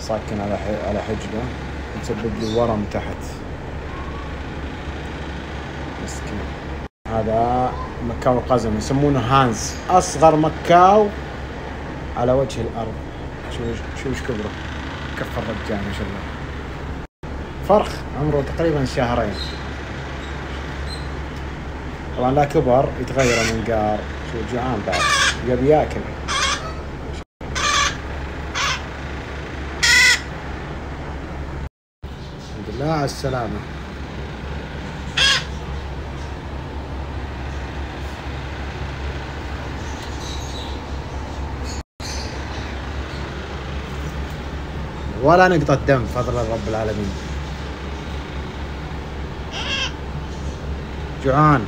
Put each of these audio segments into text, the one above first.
صاكن على حجله، مسبب لي ورم تحت مسكين. هذا مكاو القزم يسمونه هانز، أصغر مكاو على وجه الأرض. شو كبره، كف الرجال ما شاء الله. فرخ عمره تقريبا شهرين، طبعا لا كبر يتغير المنقار. شو جوعان بعد، يبي ياكل. الحمد لله على السلامة. ولا نقطة دم بفضل رب العالمين. جوعان،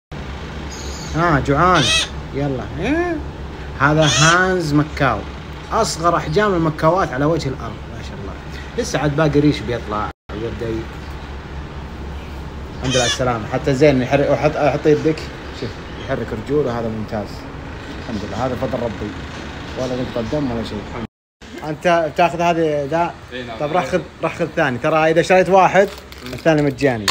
جوعان يلا. هذا هانز مكاو، أصغر أحجام المكاوات على وجه الأرض ما شاء الله. لسه عاد باقي ريش بيطلع يبدأ. الحمد لله على السلامة. حتى زين يحرك، حط يدك شوف يحرك رجوله، هذا ممتاز الحمد لله. هذا فضل ربي، ولا نقطة دم ولا شيء. أنت بتاخذ هذه ذا؟ طب راح خذ ثاني، ترى إذا شريت واحد الثاني مجاني.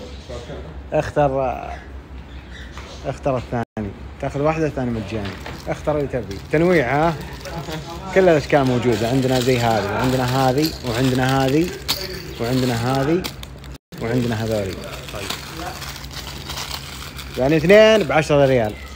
اختر الثاني، تاخذ واحدة الثاني مجاني. اختر اللي تبي. تنويع ها، كل الأشكال موجودة عندنا، زي هذه وعندنا هذه وعندنا هذه وعندنا هذه وعندنا هذولي. يعني 2 ب10 ريال.